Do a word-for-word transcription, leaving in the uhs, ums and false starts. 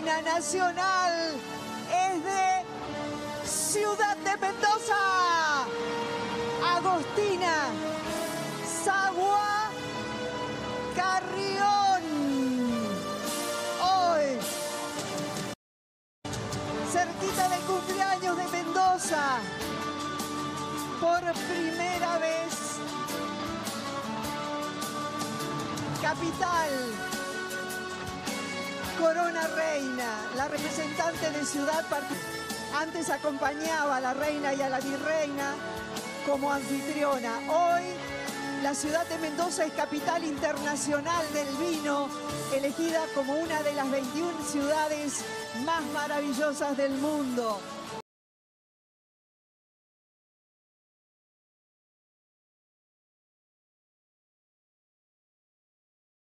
reina nacional es de Ciudad de Mendoza, Agostina Sagua Carrión. Hoy, cerquita del cumpleaños de Mendoza, por primera vez, capital, corona reina, la representante de ciudad. Antes acompañaba a la reina y a la virreina como anfitriona. Hoy la ciudad de Mendoza es capital internacional del vino, elegida como una de las veintiuna ciudades más maravillosas del mundo.